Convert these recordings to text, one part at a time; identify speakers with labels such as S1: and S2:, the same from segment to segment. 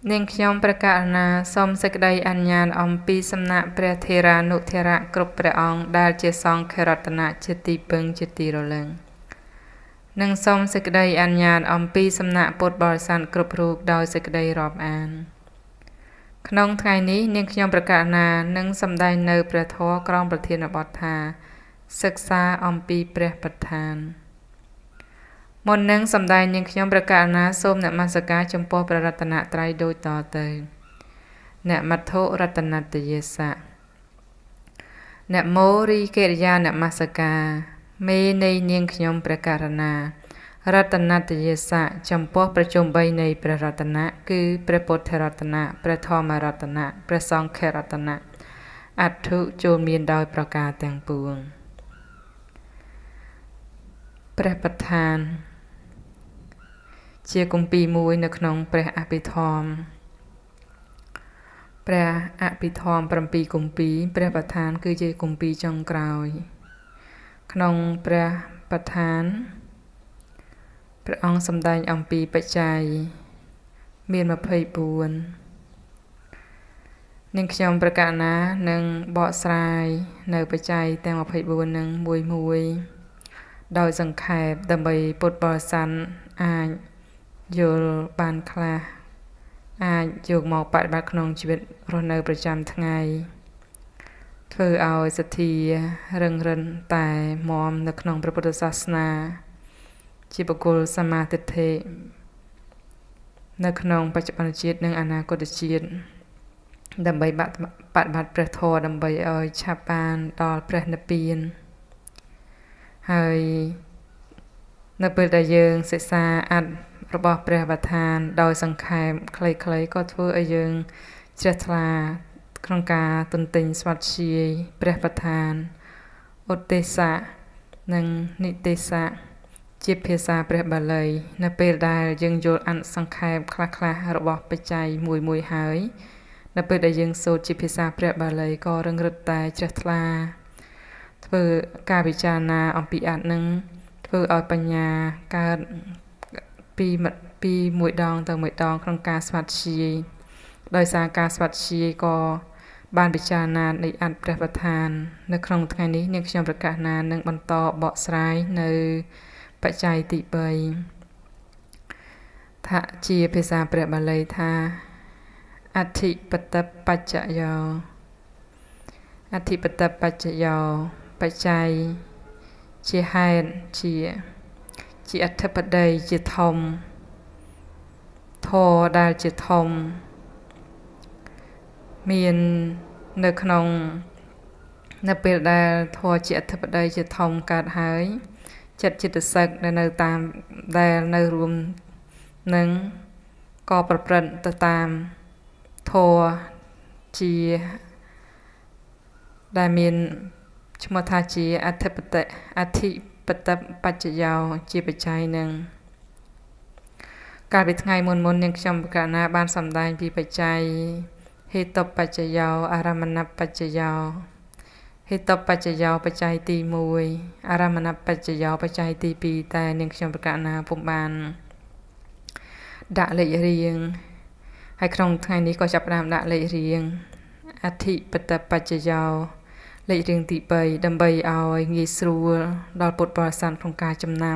S1: នាងខ្ញុំព្រះករុណាសូមសេចក្តីអញ្ញើអំពីសំណាក់ព្រះថេរានុថេរៈគ្រប់ព្រះអង្គដែលជាសង្ឃរតនៈជាទីពឹងជាទីរលឹងនិងសូមសេចក្តីអញ្ញើអំពីសំណាក់ពុទ្ធបរិស័ទគ្រប់រូបដោយសេចក្តីរាប់អានក្នុងថ្ងៃនេះនាងខ្ញុំព្រះករុណានឹងសម្ដែងនៅព្រះធម៌ក្រមប្រធានបទថាសិក្សាអំពីព្រះប្រធានមុននឹងសម្ដែងនាងខ្ញុំព្រះករុណាសូមនមស្ការចំពោះព្រះរតនត្រ័យដូចតទៅនមត្ថុរតនតយសៈនមោរីកិរិយានមស្ការមេនៃនាងខ្ញុំព្រះករុណារតនតយសៈចំពោះប្រជុំ3នៃព្រះរតនៈគឺព្រះពុទ្ធរតនៈព្រះធម្មរតនៈព្រះសង្ឃរតនៈអត្ថុចូលមានដោយប្រការទាំងពួងព្រះប្រធានជាគម្ពីរមួយនៅក្នុងព្រះអភិធម្ម7គម្ពីរព្រះប្រធានគឺជាគម្ពីរចុងក្រោយក្នុងព្រះប្រធានព្រះអង្គសម្ដែងអំពីបច្ច័យមាន24នាងខ្ញុំព្រះករុណានឹងបកស្រាយនៅបច្ច័យទាំង24នឹងមួយដោយសង្ខេបដើម្បីពុទ្ធបរិស័ទអាចយល់បានខ្លះអាចយកមកបប្រតិបត្តិក្នុងជីវិតរស់នៅប្រចាំថ្ងៃធ្វើឲ្យសទ្ធារឹងរិនតែមាំនៅក្នុងព្រះពុទ្ធសាសនាជាបុគ្គលសមាទិដ្ឋិនៅក្នុងបច្ចុប្បន្នជាតិនិងអនាគតជាតិដើម្បីបប្រតិបត្តិព្រះធម៌ដើម្បីឲ្យឆាប់បានដល់ព្រះនិព្វានហើយនៅពេលដែលយើងសិក្សាអត្ថរបស់ព្រះប្រធានដោយសង្ខេបខ្លីៗក៏ធ្វើឲ្យយើងជ្រះថ្លាក្នុងការទន្ទិញស្វាធ្យាយព្រះប្រធានឧទ្ទេសៈនិងនិទេសៈជាភាសាព្រះបាលីនៅពេលដែលយើងយល់អត្ថសង្ខេបខ្លះៗរបស់បច្ច័យមួយហើយនៅពេលដែលយើងសូត្រជាភាសាព្រះបាលីក៏រឹងរឹតតែជ្រះថ្លាធ្វើការពិចារណាអំពីអត្ថនឹងធ្វើឲ្យបញ្ញាកើតពីមួយដងទៅមួយដងក្នុងការស្វាធ្យាយដោយសារការស្វាធ្យាយក៏បានពិចារណានៃអត្ថព្រះប្រធាននៅក្នុងថ្ងៃនេះនាងខ្ញុំព្រះករុណានឹងបន្តបកស្រាយនៅបច្ច័យទី3ថាជាភាសាព្រះបាលីថាអធិបតបច្ចយោអធិបតបច្ចយោបច្ច័យជាហេតុជាអធិបតីជាធំធម៌ដែលជាធំមាននៅក្នុងនៅពេលដែលធម៌ជាអធិបតីជាធំកើតហើយចិត្តសឹកដែលនៅតាមដែលនៅរួមនឹងក៏ប្រព្រឹត្តទៅតាមធម៌ជាដែលមានឈ្មោះថាជាអធិបតបច្ចយោជាបច្ច័យនឹងកាលពីថ្ងៃមុននាងខ្ញុំព្រះករុណាបានសម្ដែងពីបច្ច័យហេតុបច្ចយោអារមណបច្ចយោហេតុបច្ចយោបច្ច័យទី1អារមណបច្ចយោបច្ច័យទី2តែនាងខ្ញុំព្រះករុណាពុំបានដាក់លេខរៀងហើយក្នុងថ្ងៃនេះក៏ចាប់ផ្ដើមដាក់លេខរៀងអធិបតបច្ចយោលេខរៀងទី3ដើម្បីឲ្យងាយស្រួលដល់ពុទ្ធបរិស័ទក្នុងការចំណាំ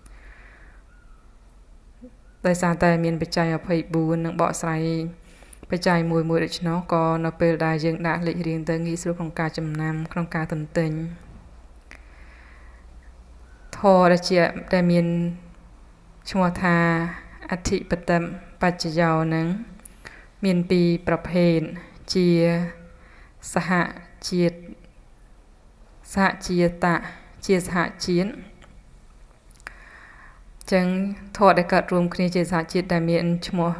S1: ដោយសារតែមានបច្ច័យ24និងបកស្រាយបច្ច័យមួយដូច្នោះក៏នៅពេលដែលយើងដាក់លេខរៀងទៅងាយស្រួលក្នុងការចំណាំក្នុងការទន្ទិញធម៌ដែលមានឈ្មោះថាអធិបតបច្ចយោនឹងមានពីរប្រភេទជាសហជាតិជាសហជាតិចឹងធម៌ដែលកើតរួមគ្នាជាសហជាតិដែលមានឈ្មោះ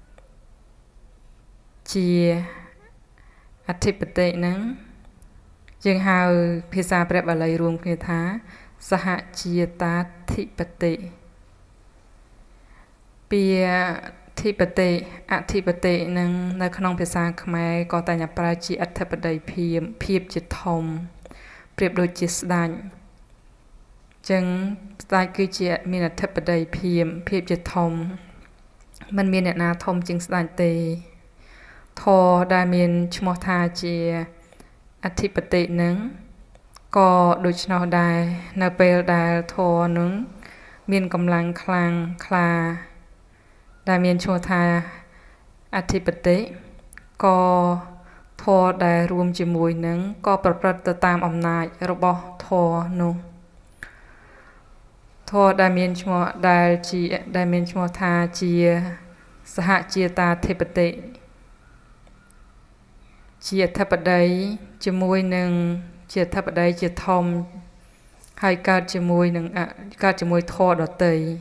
S1: ជាអធិបតីហ្នឹងយើងហៅភាសាព្រះបាលីរួមគ្នាថាសហជាតាធិបតីពាក្យអធិបតីនឹងនៅក្នុងភាសាខ្មែរក៏តែងប្រើជាអធិបតីភាពជាធំប្រៀបដូចជាស្ដេចចឹងស្ដេចគឺជាមានអធិបតីភាពជាធំมันมีเนี่ยนาทมจึงสดานเตทอได้มีนชมทาเจียอธิปติหนึ่งก็ดูชนอได้นาเปลได้ทอหนึ่งมีนกำลังคลางคลาได้มีนชมทาอธิปติก็ทอได้รวมจมูกหนึ่งก็ประพฤติตามอำนาจระบบทอนุทอได้มีนชมได้จีได้มีนชมทาเจียสหเจียตาเทปติเจียทับใดจมูกหนึ่งเจียทับใดเจียทอมให้การจมูกหนึ่งการจมูกทอดอเตย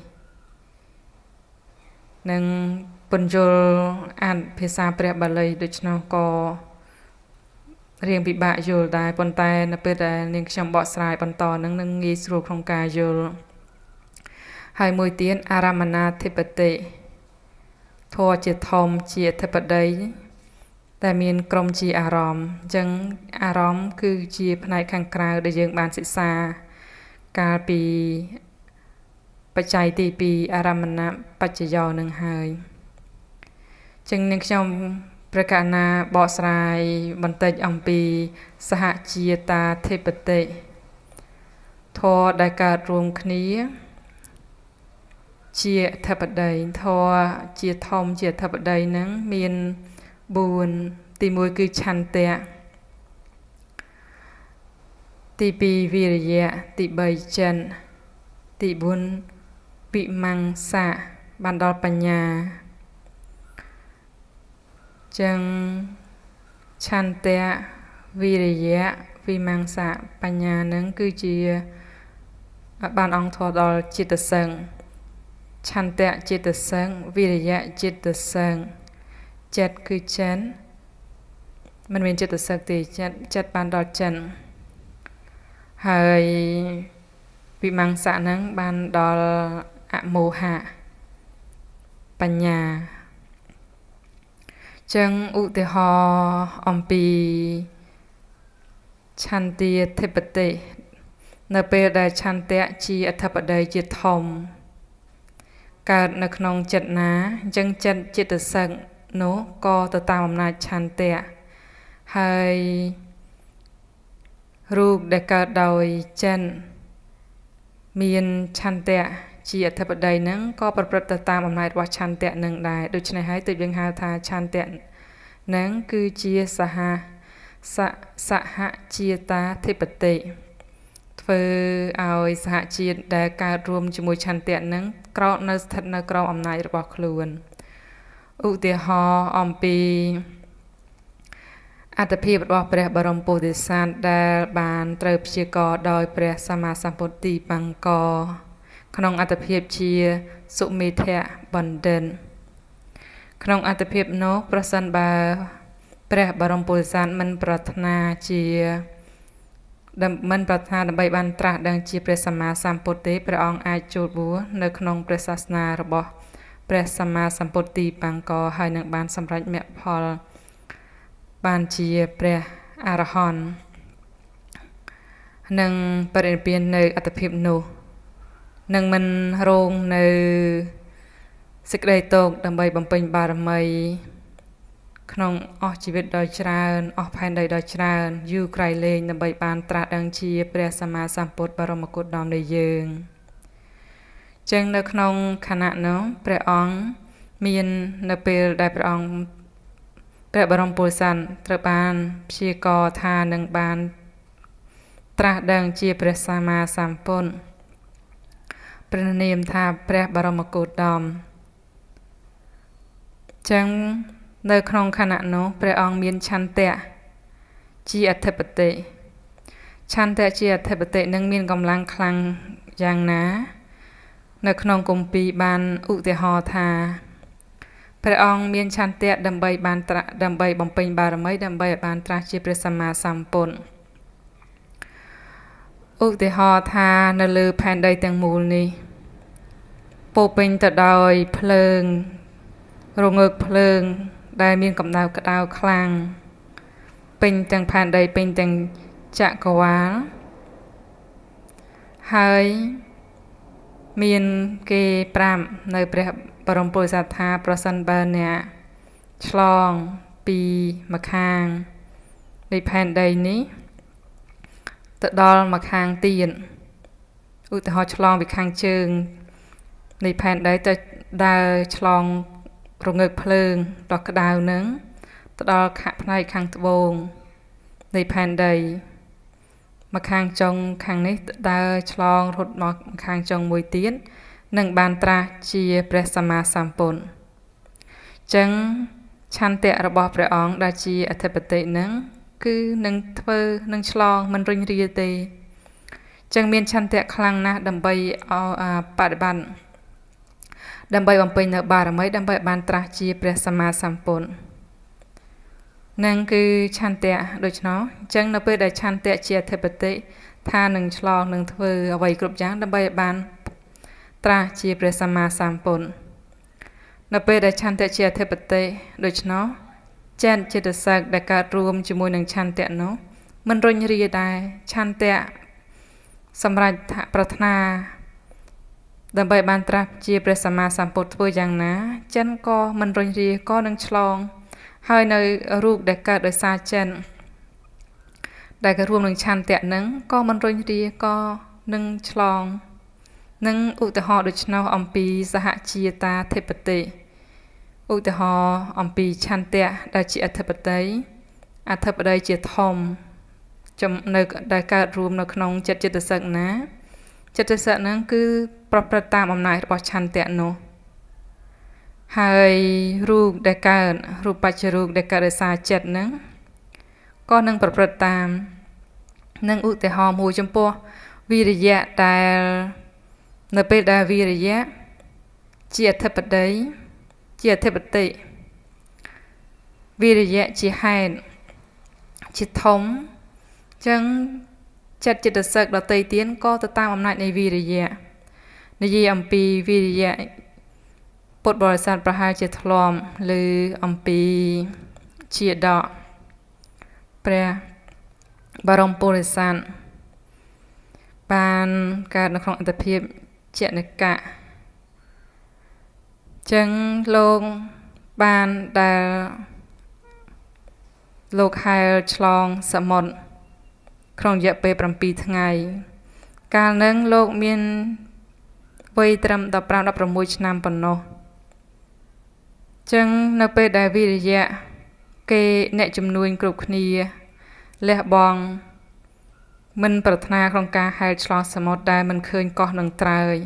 S1: หนึ่งปัญจลอ่านภาษาเปรียบบาลีโดยเฉพาะก็เรียงปิบะโยลได้ปนแต่นับเป็นแต่เรียงชมบอสายปนต่อนึ่งงีสรุปของกายโยลให้มวยเตียนอารามนาเทปติทอเจียทอมเจียทับใดแต่มีนกรมจีอารมณ์จึงอารมณ์คือจีภายในข้างกลางได้ยังบานศึกษากาปีปัจจัยตีปีอารามณะปัจจยหนึ่งหายจึงนึกชมประกาศนาบอสรายบันเตจอัมปีสหจียตาเทปเตทอได้การรวมคณีเจียทับใดทอเจียทอมเจียทับใดนั้นมีนบุญตีมวยคือชันเตะตีปีวิริยะตีใบจันตีบุญปิมังสะบันดอลปัญญาจังชันเตะวิริยะวิมังสะปัญญานั้นคือจีบานองทอดอลจิตสังชันเตะจิตสังวิริยะจิตสังเจ็ดคือเช่นมันเป็นจิตสักติเจ็ดปานดอจันให้วิมังสะนังบานดอลอะโมหะปัญญาจังอุติหออมปีชันติเทปตินเปรได้ชันเตะจีอัฐปได้จิตทอมการนักนองจัดนาจังจัดจิตสักโนก็ตามอำนาจชันเตะให้รูปได้เกิดโดยเช่นมีนชันเตะจีอัฐปได้นั้นก็ประพฤติตามอำนาจว่าชันเตะหนึ่งได้โดยฉะนั้นให้ติดยังหาทาชันเตะนั้นคือจีสหจีตาเทปติเพื่อเอาสหจีได้การรวมจมูกชันเตะนั้นกราวในสถานะกราวอำนาจระบบคลุนอุติหออมปีอัตภีบរបស់ព្រះបរមពុទ្ធិសត្វដែលបានត្រូវព្យាករណ៍ដោយព្រះសម្មាសម្ពុទ្ធទីបង្កក្នុងអត្តភាពជាសុមេធៈបណ្ឌិតក្នុងអត្តភាពនោះប្រសិនបើព្រះបរមពុទ្ធិសត្វមិនប្រាថ្នាដើម្បីបានត្រាស់ដឹងជាព្រះសម្មាសម្ពុទ្ធទេព្រះអង្គអាចចូលបួសនៅក្នុងព្រះសាសនារបស់ព្រះសម្មាសម្ពុទ្ធទីបង្កហើយនឹងបានសម្រេចមគ្គផលបានជាព្រះអរហន្តនិងបរិនិព្វាននៅអត្តភាពនោះនឹងមិនរងនៅសេចក្តីទោសដើម្បីបំពេញបារមីក្នុងអស់ជីវិតដ៏ច្រើនអស់ផែនដីដ៏ច្រើនយូរក្រៃលែងដើម្បីបានត្រាស់ដឹងជាព្រះសម្មាសម្ពុទ្ធបរមគុណដ៏នៃយើងចឹងនៅក្នុងខណៈនោះព្រះអង្គមាននៅពេលដែលព្រះបរមពុទ្ធិសត្វត្រូវបានព្យាករណ៍ថានឹងបានត្រាស់ដឹងជាព្រះសម្មាសម្ពុទ្ធព្រះនាមថាព្រះបរមគោតមចឹងនៅក្នុងខណៈនោះព្រះអង្គមានឆន្ទៈជាអធិបតីឆន្ទៈជាអធិបតីនឹងមានកម្លាំងខ្លាំងយ៉ាងណានៅក្នុងគម្ពីរបានឧទាហរណ៍ថាព្រះអង្គមានឆន្ទៈដើម្បីបំពេញបារមីដើម្បីឲ្យបានត្រាស់ជាព្រះសម្មាសម្ពុទ្ធឧទាហរណ៍ថានៅលើផែនដីទាំងមូលនេះពោពេញទៅដោយភ្លើងរងើកភ្លើងដែលមានកម្ដៅក្តៅខ្លាំងពេញទាំងផែនដីពេញទាំងចក្រវាលហើយមានគេ5នៅព្រះបรมปุริสัทธาประสันบาเนี่ยฉลองปีมาคางในแผ่นใดนี้ตะดอลมาคางตีนอุตหะฉลองไปคางเชิงในแผ่นใดจะได้ฉลองโรงเงกเพลิงดอกกระดาวนึงตะดอลขะในคางตะโบงในแผ่นใดมาคางจงคางนี้ได้ฉลองรถมาคางจงมวยเตี้ยนหนึ่งบานตราเชียเปรสมาสัมปนจังชันเตะระบอบพระองค์ได้เชียอธิปไตยนึงคือหนึ่งเทอหนึ่งฉลองมันริงเรียตีจังเมียนชันเตะคลังนะดำใบเอาปฏิบัติดำใบบำเพ็ญบารมีดำใบบานตราเชียเปรสมาสัมปนนั่นคือชันเตะโดยเฉพาะจังนับเป็นได้ชันเตะเชียอธิปไตยท่าหนึ่งฉลองหนึ่งเทอเอาไว้กรุบยั้งดำใบบานตราเชียเปรสมาสัมปนนับเป็นได้ชันเตะเชียอธิปไตยโดยเฉพาะเจนจิตศักดิ์ได้การรวมจมูกหนึ่งชันเตะเนาะมันริงเรียได้ชันเตะสำหรับปรารถนาดำใบบานตราเชียเปรสมาสัมปนตัวอย่างนะเจนก็มันริงเรียก็หนึ่งฉลองให้ในรูปได้การโดยสาเจนได้การรวมหนึ่งชันเตะนั้นก็มันริงเรียก็หนึ่งฉลองนั่งอุตหะโดยเฉพาะอมปีสหชีตาเทปติอุตหะอมปีชันเตะได้จีอัฐปติอัฐปติจีทอมจำในได้การรวมในขนมจัดจิตศักดิ์นะจิตศักดิ์นั้นคือปรับประตามอำนาจរបស់ชันเตะโนให้รูปได้การรูปปัจจุบันได้การสาจัดนั้นก็นั่งปรับประตามนั่งอุตหะมูจำปอวิริยะแต่ในเป็นดาวิริยะเจียเทปไดเจียเทปติวิริยะจีไฮน์จีทมจังจัดจิตศักดิ์เราเตยเตียนก็จะตามอำนาจในวิริยะในยีอัมปีวิริยะปดบริษัทประหารจิตลอมหรืออัมปีเชียดอกแปรบารมปุริสันปานการในของอัตภีเจนกะจังโลงบานดาโลกไฮฉลองสมนครองเยอะไปปรำปีทั้งไงการนั้นโลกมีนวัยตรำดับปรามดับประมวยชนามปนโนจังนับไปได้วิริยะเกเนจำนวนกรุบนีและบองมันปรารถนาของการให้ฉลองสมดได้มันเคยก่อหนึ่งตราย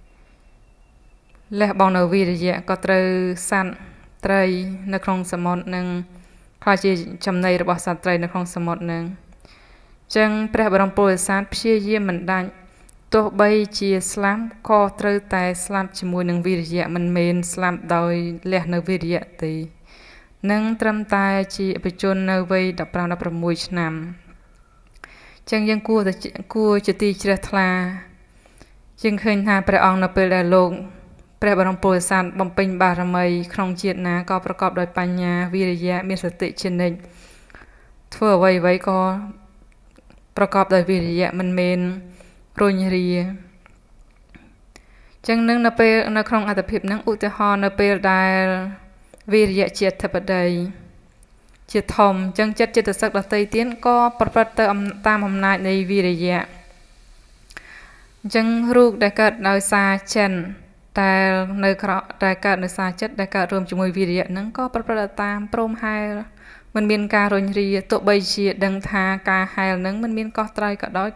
S1: และบองในวิริยะก็ตรสั้นไตรในครองสมดหนึ่งคลายจีจำในระบบสัตว์ไตรในครองสมดหนึ่งจังพระบรมโพธิสัตว์เพียเยี่ยมมันได้ตัวใบเชียสลัมก็ตรแต่สลัมจมูกหนึ่งวิริยะมันเมนสลัมโดยเลี้ยในวิริยะตีนั่งตรำตายจีไปจนในวัยดับปราณดับประมวยชนามจังยังกลัวจะตีเชื้อทลาจึงเคยหาพระองค์ในเปรตโลกพระบรมโพธิสัตว์บำเพ็ญบารมีครองเจียนาก็ประกอบโดยปัญญาวิริยะมีสติเช่นนี้ทั่วไว้ก็ประกอบโดยวิริยะมันเมนรุนเรียจังนึงในเปรในครองอัตภิบนังอุตหะในเปรได้วิริยะเจียทปไดเจียทอมจังจัดจิตศักดิ์ละเตยเตียนก็ประพฤติตามอำนาจในวิริยะจังรูปได้เกิดในสาเช่นแต่ในคราได้เกิดในสาจัดได้เกิดรวมจมูกวิริยะนั้นก็ประพฤติตามโปร่งไฮมันมีการรุนเรียตัวใบเชียดังทาการไฮนั้นมันมีก็ไตรก็ด้อย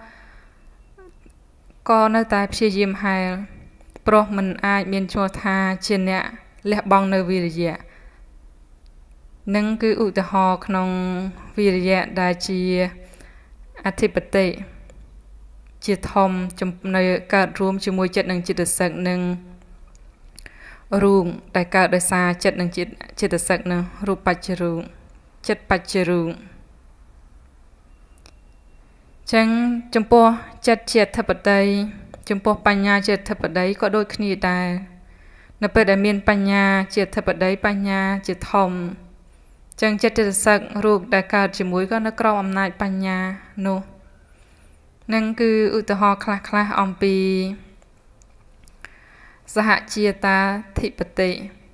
S1: ก็ในแต่เพียยิมไฮเพราะมันอาจมีชัวทาเช่นเนี้ยและบองในวิริยะนั่นคืออุตหะขนมวิริยะได้เชียอธิปไตยเจียทอมจำในการรวมจมูกจัดหนึ่งจิตศักดิ์หนึ่งรูปได้การโดยสาจัดหนึ่งจิตศักดิ์หนึ่งรูปปัจจุบันจัดปัจจุบันจังจำพวกจัดเจียทปไตยจำพวกปัญญาเจียทปไตยก็โดยขณีได้นับเป็นได้มีปัญญาเจียทปไตยปัญญาเจียทอมจังจิตศักดิ์รูปได้การจมูกก็นักกรองอำนาจปัญญาโนนั่นคืออุตหะคลาอมปีสหจีตาธิปติ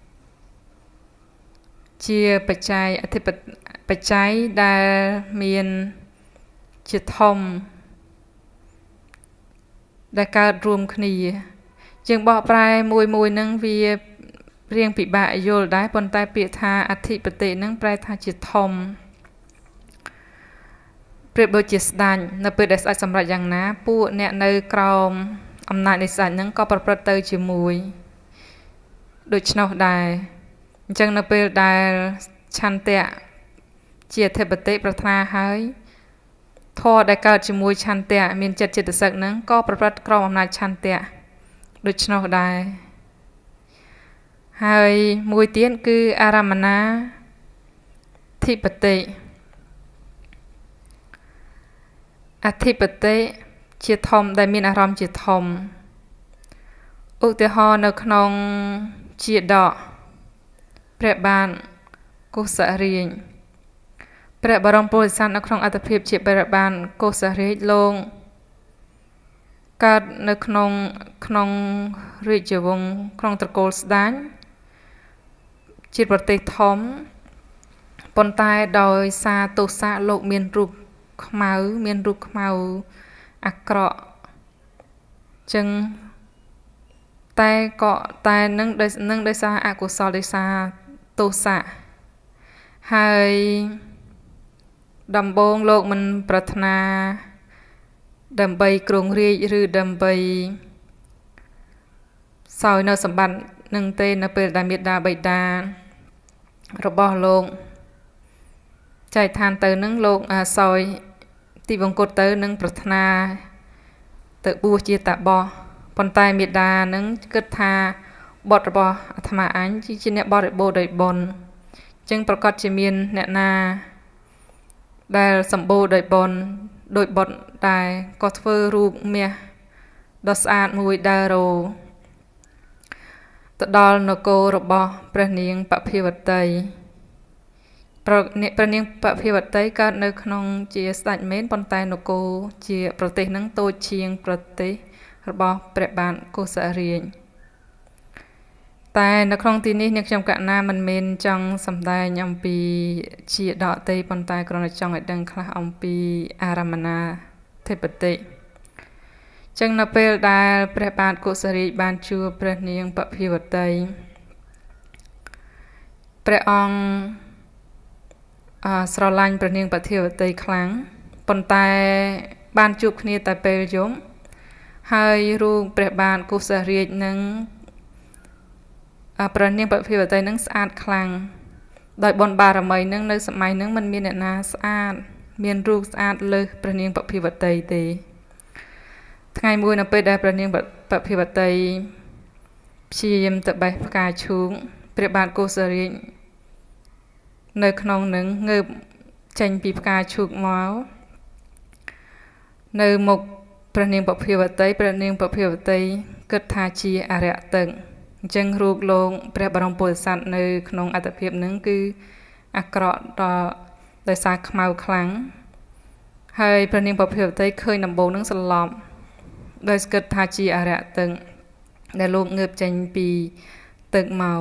S1: ជាបច្ច័យអធិបច្ច័យដែលមានជាធំដែលកើតរួមគ្នាជាងបកប្រែមួយនឹងវារៀងពិបាកយល់ដែរប៉ុន្តែពាក្យថាអធិបតិនឹងប្រែថាជាធំប្រៀបដូចជាស្ដេចនៅពេលដែលស្ដេចសម្រេចយ៉ាងណាពួកអ្នកនៅក្រោមអំណាចនៃស្ដេចនឹងក៏ប្រព្រឹត្តទៅជាមួយដូច្នោះដែរអញ្ចឹងនៅពេលដែលឆន្ទៈជាអធិបតិប្រាថ្នាហើយធម៌ដែលកើតជាមួយឆន្ទៈមានចិត្តចេតសិកហ្នឹងក៏ប្រព្រឹត្តក្រោមអំណាចឆន្ទៈដូច្នោះដែរហើយមួយទៀតគឺអារមណាធិបតិអធិបតិជាធំដែលមានអារម្មណ៍ជាធំឧទាហរណ៍នៅក្នុងជាដកព្រះបាទកុសរាជព្រះបរមពុទ្ធសាសនានៅក្នុងអត្តភាពជាព្រះបាទកុសរាជលោកកើតនៅក្នុងរាជវង្សក្នុងត្រកូលស្ដេចជាប្រទេសធំប៉ុន្តែដោយសារទោសៈលោកមានរូបខ្មៅអាក្រក់ចឹងតែនឹងដោយសារអកុសលដោយសារទោសៈហើយដំបូងលោកមិនប្រាថ្នាដើម្បីគ្រងរាជឬដើម្បីសោយនៅសម្បត្តិនឹងទេនៅពេលដែលមេដាបិតារបស់លោកចែកឋានទៅនឹងលោកសោយទីបង្គត់ទៅនឹងប្រាថ្នាទៅបួសជាតាបសប៉ុន្តែមេដានឹងគិតថាបុត្ររបស់អាត្មាអញជាអ្នកបរិបូរដោយបុណ្យចឹងប្រកាសជាមានអ្នកណាដែលសម្បូរដោយបុណ្យដោយបុត្រដែរក៏ធ្វើរូបមាសដ៏ស្អាតមួយដើររោទៅដល់នគររបស់ព្រះនាងបភិវតីព្រះនាងបភិវតីកើតនៅក្នុងជាស្ដេចមែនប៉ុន្តែនគរជាប្រទេសនឹងតូចជាងប្រទេសរបស់ព្រះបាទកុសរាជតែនៅក្នុងទីនេះអ្នកខ្ញុំកណាមិនមែនចង់សម្ដែងអំពីជាដកទេប៉ុន្តែគ្រាន់តែចង់ឲ្យដឹងខ្លះអំពីអារមណាធិបតិចឹងនៅពេលដែលព្រះបាទកុសរាជបានជួបព្រះនាងបភិវតីព្រះអង្គស្រឡាញ់ព្រះនាងបភិវតីខ្លាំងប៉ុន្តែបានជួបគ្នាតែពេលយប់ហើយរូបព្រះបាទកុសរាជនឹងព្រះនាងបភិវតីនឹងស្អាតខ្លាំងដោយបុណ្យបារមីនឹងនៅសម័យនឹងមិនមានអ្នកណាស្អាតមានរូបស្អាតលើសព្រះនាងបភិវតីទេថ្ងៃមួយនៅពេលដែលព្រះនាងបភិវតីព្យាយាមទៅបេះផ្កាឈូកព្រះបាទកុសរាជនៅក្នុងនឹងងើបចេញពីផ្កាឈូកមកនៅមុខព្រះនាងបភិវតីគិតថាជាអរិយទឹកអញ្ចឹងរូបលោកព្រះបរមពុទ្ធសាសនានៅក្នុងអត្តភាពនឹងគឺអាក្រក់ដល់ដោយសារខ្មៅខ្លាំងហើយព្រះនាងបភិវតីឃើញដំបូងនឹងសន្លប់ដោយគិតថាជាអរិយទឹកដែលលោកងើបចេញពីទឹកមក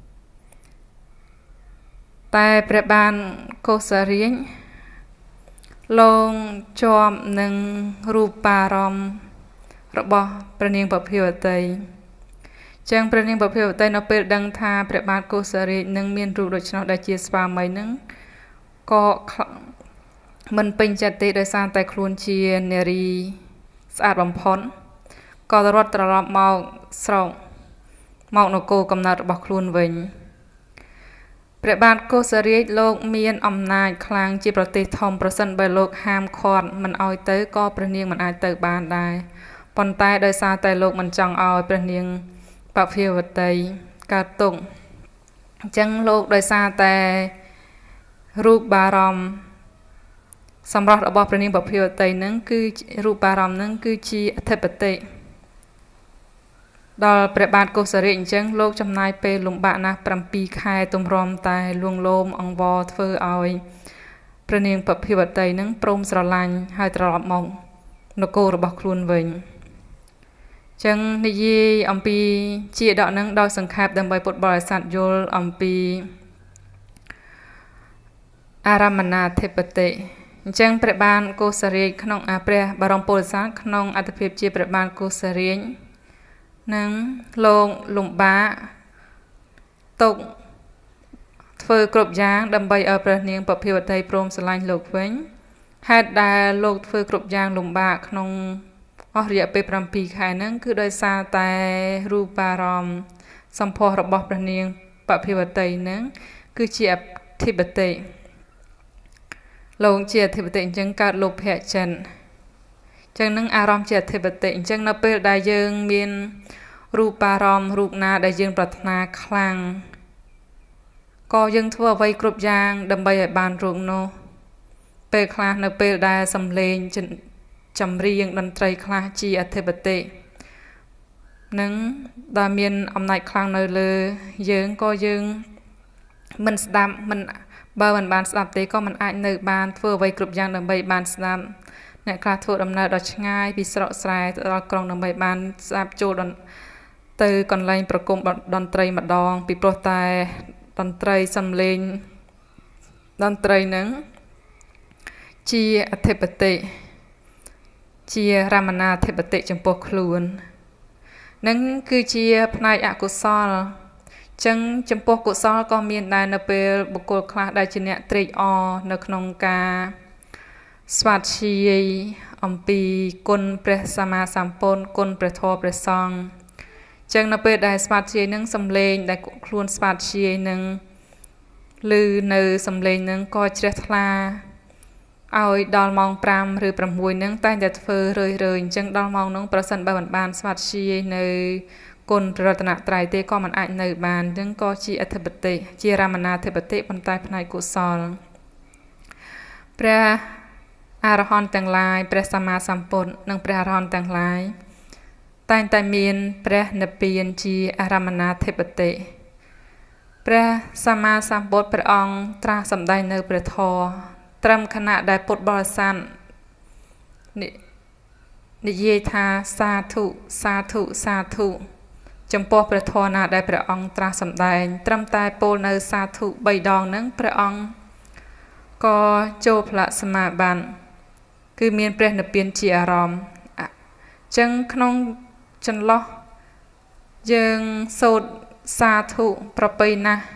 S1: តែព្រះបាទកុសរាជលោកជាប់នឹងរូបារម្មណ៍របស់ព្រះនាងបភិវតីចឹងព្រះនាងបភិវតីនៅពេលដឹងថាព្រះបាទកុសរាជនឹងមានរូបដូច្នោះដែលជាស្វាមីនឹងក៏មិនពេញចិត្តទេដោយសារតែខ្លួនជានារីស្អាតបំផុតក៏រត់ត្រឡប់មកស្រុកមកនគរកំណើតរបស់ខ្លួនវិញព្រះបាទកុសរាជលោកមានអំណាចខ្លាំងជាប្រទេសធំប្រសិនបើលោកហាមឃាត់មិនឲ្យទៅក៏ព្រះនាងមិនអាចទៅបានដែរប៉ុន្តែដោយសារតែលោកមិនចង់ឲ្យព្រះនាងបភិវតីកើតទុក្ខអញ្ចឹងលោកដោយសារតែរូបបារម្ភសម្រាប់របស់ព្រះនាងបភិវតីនឹងគឺរូបបារម្ភនឹងគឺជាអធិបតិដល់ព្រះបាទកុសរាជអញ្ចឹងលោកចំណាយពេលលំបាកណាស់7ខែទម្រាំតែលួងលោមអង្វរធ្វើឲ្យព្រះនាងបភិវតីនឹងព្រមស្រឡាញ់ហើយត្រឡប់មកនគររបស់ខ្លួនវិញចឹងនិយាយអំពីជាដកនឹងដោយសង្ខេបដើម្បីពុទ្ធបរិស័ទយល់អំពីអារមណាធិបតិអញ្ចឹងព្រះបានកោសរាជក្នុងព្រះបរមពុទ្ធសាសនាក្នុងអត្ថភាពជាព្រះបានកោសរាជនឹងលោកលំបាកទុកធ្វើគ្រប់យ៉ាងដើម្បីឲ្យព្រះនាងពភាវតីព្រមស្រឡាញ់លោកវិញហេតុដែលលោកធ្វើគ្រប់យ៉ាងលំបាកក្នុងអស់រយៈពេល7ខែហ្នឹងគឺដោយសារតែរូបារម្មណ៍សម្ផស្សរបស់ព្រះនាងពភាវតីហ្នឹងគឺជាអធិបតីលោកជាអធិបតីអញ្ចឹងកើតលោភៈចិនអញ្ចឹងនឹងអារម្មណ៍ជាអធិបតីអញ្ចឹងនៅពេលដែលយើងមានរូបារម្មណ៍រូបណាដែលយើងប្រាថ្នាខ្លាំងក៏យើងធ្វើអ្វីគ្រប់យ៉ាងដើម្បីឲ្យបានរូបនោះពេលខ្លះនៅពេលដែលសំឡេងចម្រៀងតន្ត្រីខ្លះជាអធិបតីនឹងដែលមានអំណាចខ្លាំងនៅលើយើងក៏យើងមិនស្ដាប់មិនបើមិនបានស្ដាប់ទេក៏មិនអាចនៅបានធ្វើអ្វីគ្រប់យ៉ាងដើម្បីបានស្ដាប់អ្នកខ្លះធ្វើដំណើរដល់ឆ្ងាយពីស្រុកស្រែទៅដល់ក្រុងដើម្បីបានស្ដាប់ចូលទៅកន្លែងប្រគំតន្ត្រីម្ដងពីព្រោះតែតន្ត្រីសំឡេងតន្ត្រីនឹងជាអធិបតីជារមណាធិបតីចំពោះខ្លួននឹងគឺជាផ្នែកអកុសលចឹងចំពោះកុសលក៏មានដែរនៅពេលបុគ្គលខ្លះដែលជាអ្នកត្រេកអរនៅក្នុងការស្វាធ្យាយអំពីគុណព្រះសម្មាសម្ពុទ្ធគុណព្រះធម៌ព្រះសង្ឃចឹងនៅពេលដែលស្វាធ្យាយនឹងសំឡេងដែលខ្លួនស្វាធ្យាយនឹងឮនៅសំឡេងនឹងក៏ជ្រះថ្លាឲ្យដល់ម៉ោង5ឬ6នឹងតែងតែធ្វើរឿយៗអញ្ចឹងដល់ម៉ោងនោះប្រសិនបើមិនបានស្វាធ្យាយនៅគុណរតនត្រ័យទេក៏មិនអាចនៅបានអញ្ចឹងក៏ជាអធិបតីជារមណាធិបតីប៉ុន្តែផ្នែកកុសលព្រះអរហន្តទាំងឡាយព្រះសម្មាសម្ពុទ្ធនិងព្រះអរហន្តទាំងឡាយតែងតែមានព្រះនិព្វានជាអរមណាធិបតីព្រះសម្មាសម្ពុទ្ធព្រះអង្គត្រាស់សម្ដែងនៅព្រះធម៌ត្រឹមខណៈដែលពុទ្ធបរិស័ទនិយាយថាសាធុសាធុសាធុចំពោះព្រះធម៌ណាដែលព្រះអង្គត្រាស់សម្ដែងត្រឹមតែពោលនៅសាធុ3ដងហ្នឹងព្រះអង្គក៏ចូលផ្លាកសមាបត្តិគឺមានព្រះនិព្វានជាអារម្មណ៍អញ្ចឹងក្នុងចន្លោះយើងសូត្រសាធុប្រពៃណាស់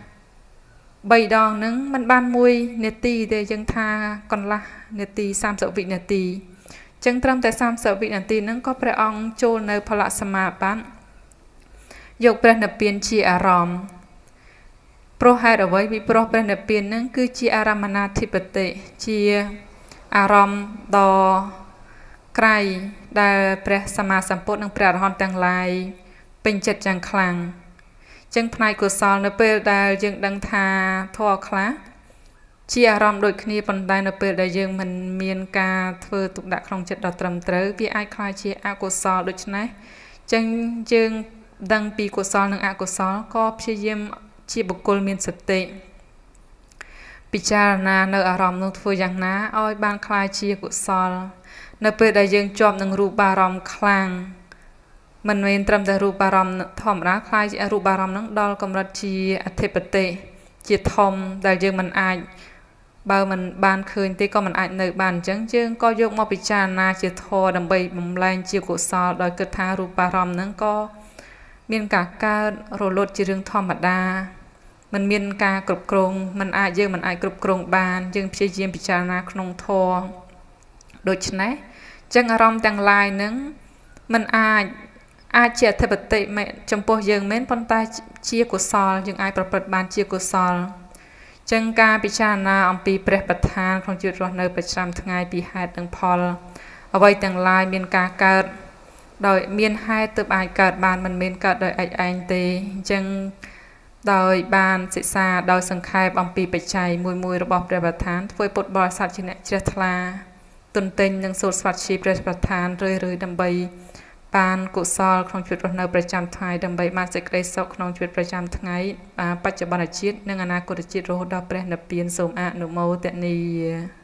S1: 3ដងហ្នឹងมันបាន1នាទីទេយើងថាកន្លះនាទី30វិនាទីអញ្ចឹងត្រឹមតែ30វិនាទីហ្នឹងក៏ព្រះអង្គចូលនៅផ្លាកសមាបត្តិយកព្រះនិព្វានជាអារម្មណ៍ព្រោះហេតុអ្វីពីព្រោះព្រះនិព្វានហ្នឹងគឺជាអារមណាធិបតីជាអារម្មណ៍ដ៏ក្រៃដែលព្រះសម្មាសម្ពុទ្ធនិងព្រះអរហន្តទាំងឡាយពេញចិត្តយ៉ាងខ្លាំងចឹងផ្នែកកុសលនៅពេលដែលយើងដឹងថាធម៌ខ្លះជាអារម្មណ៍ដូចគ្នាប៉ុន្តែនៅពេលដែលយើងមិនមានការធ្វើទុកដាក់ក្នុងចិត្តដ៏ត្រឹមត្រូវវាអាចក្លាយជាអកុសលដូច្នេះចឹងយើងដឹងពីកុសលនិងអកុសលក៏ព្យាយាមជាបុគ្គលមានសតិពិចារណានៅអារម្មណ៍នោះធ្វើយ៉ាងណាឲ្យបានក្លាយជាកុសលនៅពេលដែលយើងជាប់នឹងរូបារម្មណ៍ខ្លាំងមិនមែនត្រឹមតែរូបារម្មណ៍ធម្មតាខ្លាយជារូបារម្មណ៍នឹងដល់កម្រិតជាអធិបតីជាធំដែលយើងមិនអាចបើមិនបានឃើញទេក៏មិនអាចនៅបានអញ្ចឹងយើងក៏យកមកពិចារណាជាធម៌ដើម្បីបំលែងជាកុសលដោយគិតថារូបារម្មណ៍នឹងក៏មានការកើតរលត់ជារឿងធម្មតាมันមានការគ្រប់គ្រងយើងមិនអាចគ្រប់គ្រងបានយើងព្យាយាមពិចារណាក្នុងធម៌ដូច្នេះចឹងអារម្មណ៍ទាំងឡាយនឹងมันអាចជាអធិបតីចំពោះយើងមែនប៉ុន្តែជាកុសលយើងអាចប្រព្រឹត្តបានជាកុសលចឹងការពិចារណាអំពីព្រះប្រធានក្នុងជីវិតរស់នៅប្រចាំថ្ងៃពីហេតុនិងផលអ្វីទាំងឡាយមានការកើតដោយមានហេតុទើបអាចកើតបានមិនមែនកើតដោយឯងទេអញ្ចឹងដោយបានសិក្សាដោយសង្ខេបអំពីបច្ច័យមួយរបស់ព្រះប្រធានធ្វើពុទ្ធបរិស័ទជាអ្នកជ្រះថ្លាទុនទិញនិងសូត្រស្វាធ្យាយព្រះប្រធានរឿយៗដើម្បីបានកុសលក្នុងជីវិតរស់នៅប្រចាំថ្ងៃដើម្បីបានសេចក្តីសុខក្នុងជីវិតប្រចាំថ្ងៃបច្ចុប្បន្នជាតិនិងអនាគតជាតិរហូតដល់ព្រះនិព្វានសូមអនុមោទនា